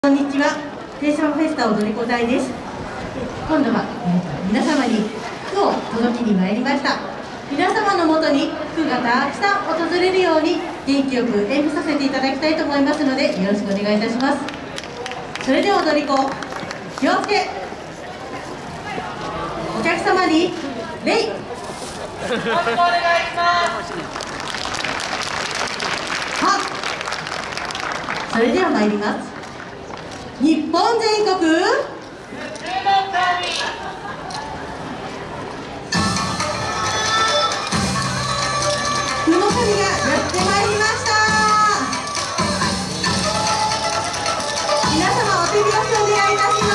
こんにちは、テーションフェスタ踊り子隊です。今度は、皆様に服を届けに参りました。皆様のもとに服がたくさん訪れるように元気よく演舞させていただきたいと思いますので、よろしくお願いいたします。それでは踊り子、気をつけ、お客様に礼。よろしくお願いします。それでは参ります。日本全国福の神がやってまいりました。皆様お手拍子お願いいたします。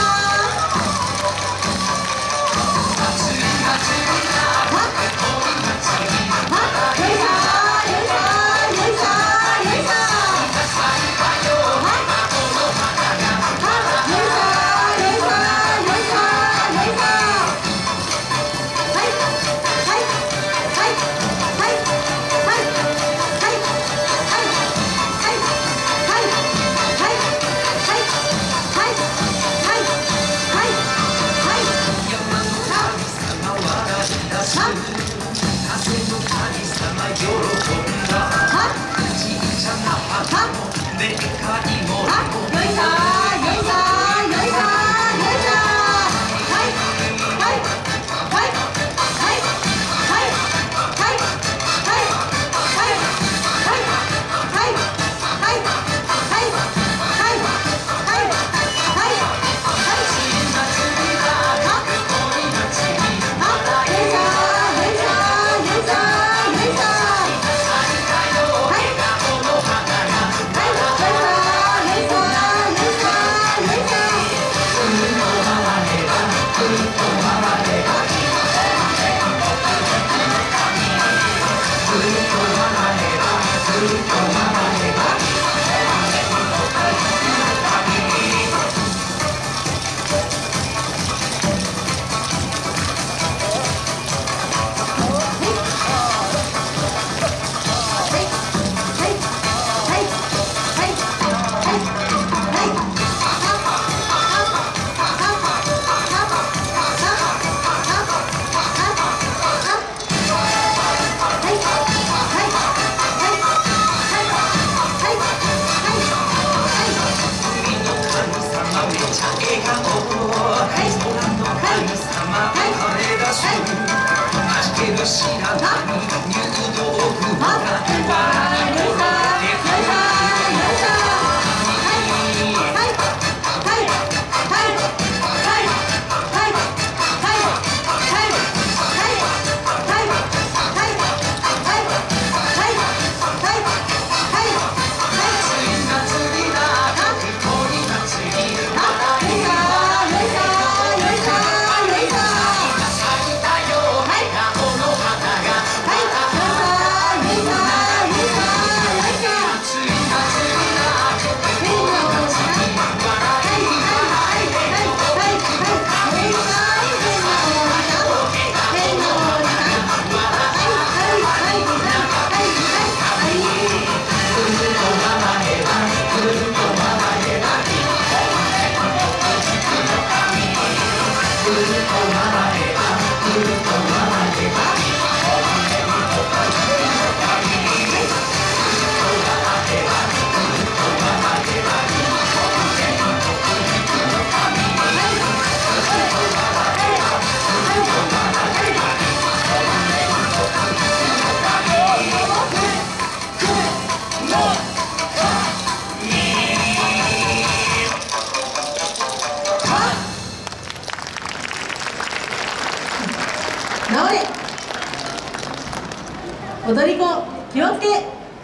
踊り子、気をつけ、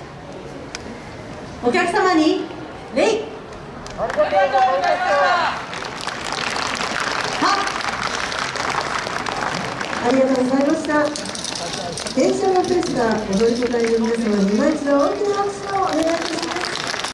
お客様に礼。ありがとうございました。テーションフェスタ踊り子隊の皆様に今一度大きな拍手をお願いします。